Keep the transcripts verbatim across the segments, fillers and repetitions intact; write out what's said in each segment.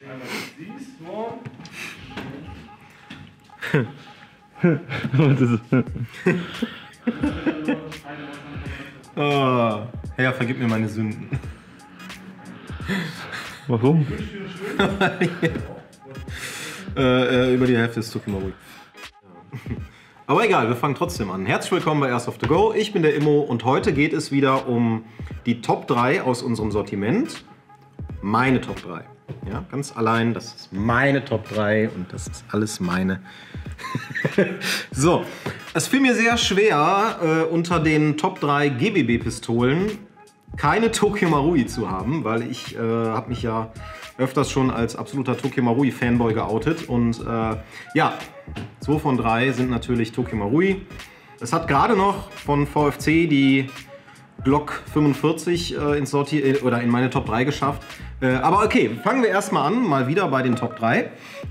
Oh, Herr, vergib mir meine Sünden. Warum? äh, äh, über die Hälfte ist Tokyo-Marui. Aber egal, wir fangen trotzdem an. Herzlich willkommen bei Airsoft to Go. Ich bin der Immo und heute geht es wieder um die Top drei aus unserem Sortiment. Meine Top drei. Ja, ganz allein, das ist meine Top drei und das ist alles meine. So, es fiel mir sehr schwer, äh, unter den Top drei G B B-Pistolen keine Tokyo-Marui zu haben, weil ich äh, habe mich ja öfters schon als absoluter Tokyo-Marui-Fanboy geoutet. Und äh, ja, zwei von drei sind natürlich Tokyo-Marui. Es hat gerade noch von V F C die Glock fünfundvierzig äh, ins Sorti oder in meine Top drei geschafft. Äh, aber okay, fangen wir erstmal an, mal wieder bei den Top drei.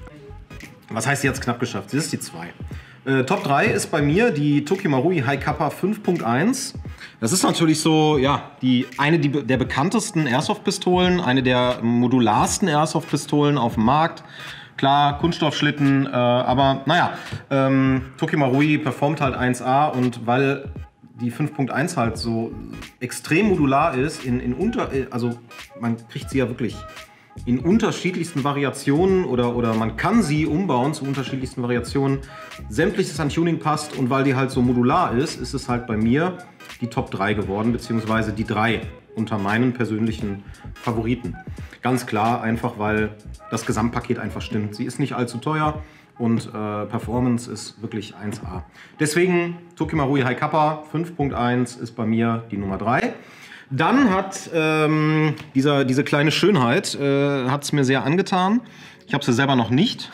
Was heißt jetzt knapp geschafft? Das ist die zwei. Äh, Top drei ist bei mir die Tokyo-Marui High Kappa fünf Punkt eins. Das ist natürlich so, ja, die, eine die, der bekanntesten Airsoft-Pistolen, eine der modularsten Airsoft-Pistolen auf dem Markt. Klar, Kunststoffschlitten, äh, aber naja, ähm, Tokyo-Marui performt halt eins A und weil die fünf Punkt eins halt so extrem modular ist, in, in unter, also man kriegt sie ja wirklich in unterschiedlichsten Variationen oder, oder man kann sie umbauen zu unterschiedlichsten Variationen. Sämtliches an Tuning passt und weil die halt so modular ist, ist es halt bei mir die Top drei geworden, beziehungsweise die drei unter meinen persönlichen Favoriten. Ganz klar, einfach weil das Gesamtpaket einfach stimmt. Sie ist nicht allzu teuer und äh, Performance ist wirklich eins A. Deswegen Tokyo-Marui High Kappa fünf Punkt eins ist bei mir die Nummer drei. Dann hat ähm, dieser, diese kleine Schönheit äh, hat es mir sehr angetan. Ich habe sie selber noch nicht,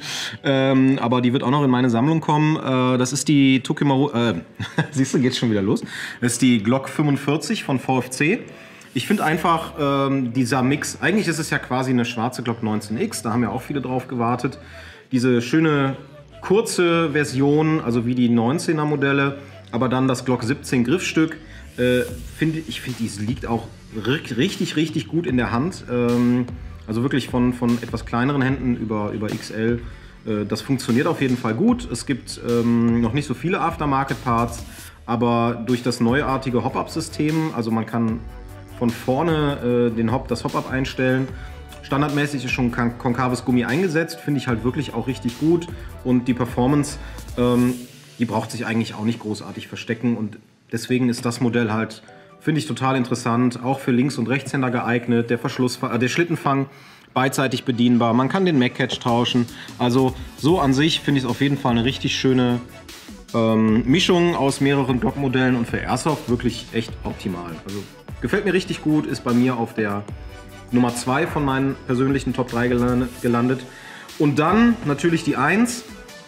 ähm, aber die wird auch noch in meine Sammlung kommen. Äh, das ist die Tokyo-Marui, äh, siehst du, geht schon wieder los. Das ist die Glock fünfundvierzig von V F C. Ich finde einfach ähm, dieser Mix, eigentlich ist es ja quasi eine schwarze Glock neunzehn X, da haben ja auch viele drauf gewartet. Diese schöne kurze Version, also wie die neunzehner Modelle, aber dann das Glock siebzehn Griffstück. Äh, find, ich finde, die liegt auch richtig, richtig gut in der Hand. Ähm, also wirklich von, von etwas kleineren Händen über, über X L. Äh, das funktioniert auf jeden Fall gut. Es gibt ähm, noch nicht so viele Aftermarket-Parts, aber durch das neuartige Hop-Up-System, also man kann von vorne äh, den Hop, das Hop-Up einstellen. Standardmäßig ist schon konkaves Gummi eingesetzt, finde ich halt wirklich auch richtig gut. Und die Performance, ähm, die braucht sich eigentlich auch nicht großartig verstecken. Und deswegen ist das Modell halt, finde ich, total interessant. Auch für Links- und Rechtshänder geeignet. Der Verschluss, äh, der Schlittenfang beidseitig bedienbar. Man kann den Mac-Catch tauschen. Also so an sich finde ich es auf jeden Fall eine richtig schöne ähm, Mischung aus mehreren Glock-Modellen. Und für Airsoft wirklich echt optimal. Also gefällt mir richtig gut, ist bei mir auf der Nummer zwei von meinen persönlichen Top drei gelandet. Und dann natürlich die eins.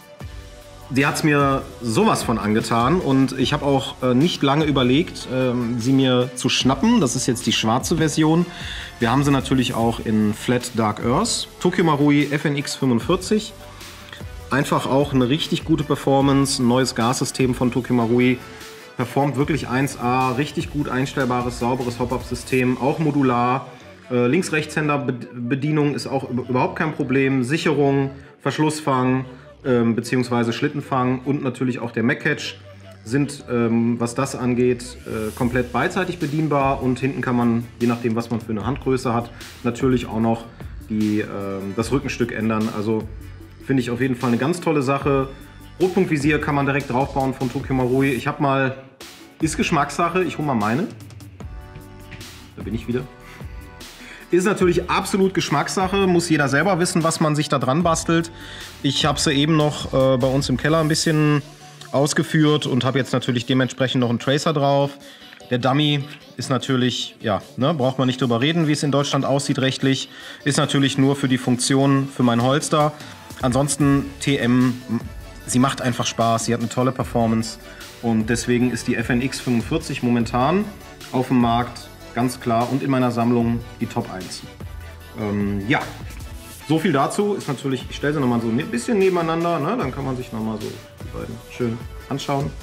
Die hat es mir sowas von angetan und ich habe auch äh, nicht lange überlegt, ähm, sie mir zu schnappen. Das ist jetzt die schwarze Version. Wir haben sie natürlich auch in Flat Dark Earth. Tokyo-Marui F N X fünfundvierzig. Einfach auch eine richtig gute Performance. Ein neues Gassystem von Tokyo-Marui. Performt wirklich eins A. Richtig gut einstellbares, sauberes Hop-Up-System. Auch modular. Äh, Links-Rechtshänder-Bedienung ist auch überhaupt kein Problem. Sicherung, Verschlussfang, ähm, beziehungsweise Schlittenfang und natürlich auch der Mac-Catch sind, ähm, was das angeht, äh, komplett beidseitig bedienbar. Und hinten kann man, je nachdem, was man für eine Handgröße hat, natürlich auch noch die, äh, das Rückenstück ändern. Also finde ich auf jeden Fall eine ganz tolle Sache. Rotpunktvisier kann man direkt draufbauen von Tokyo-Marui. Ich habe mal, ist Geschmackssache, ich hole mal meine. Da bin ich wieder. Ist natürlich absolut Geschmackssache, muss jeder selber wissen, was man sich da dran bastelt. Ich habe sie eben noch äh, bei uns im Keller ein bisschen ausgeführt und habe jetzt natürlich dementsprechend noch einen Tracer drauf. Der Dummy ist natürlich, ja, ne, braucht man nicht drüber reden, wie es in Deutschland aussieht rechtlich. Ist natürlich nur für die Funktion für mein Holster. Ansonsten T M, sie macht einfach Spaß, sie hat eine tolle Performance und deswegen ist die F N X fünfundvierzig momentan auf dem Markt ganz klar und in meiner Sammlung die Top eins. Ähm, ja, so viel dazu. Ist natürlich, ich stelle sie nochmal so ein bisschen nebeneinander, ne? Dann kann man sich nochmal so die beiden schön anschauen.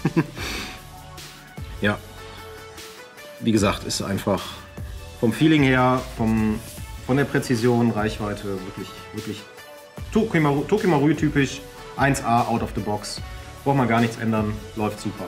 Ja, wie gesagt, ist einfach vom Feeling her, vom, von der Präzision, Reichweite, wirklich, wirklich Tokyo Marui typisch, eins A, out of the box. Braucht man gar nichts ändern, läuft super.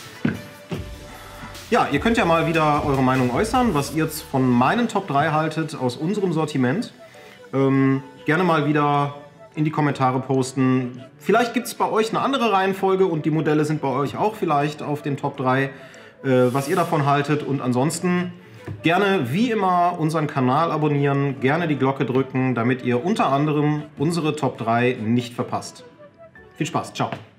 Ja, ihr könnt ja mal wieder eure Meinung äußern, was ihr jetzt von meinen Top drei haltet aus unserem Sortiment. Ähm, gerne mal wieder in die Kommentare posten. Vielleicht gibt es bei euch eine andere Reihenfolge und die Modelle sind bei euch auch vielleicht auf den Top drei, äh, was ihr davon haltet. Und ansonsten gerne wie immer unseren Kanal abonnieren, gerne die Glocke drücken, damit ihr unter anderem unsere Top drei nicht verpasst. Viel Spaß, ciao!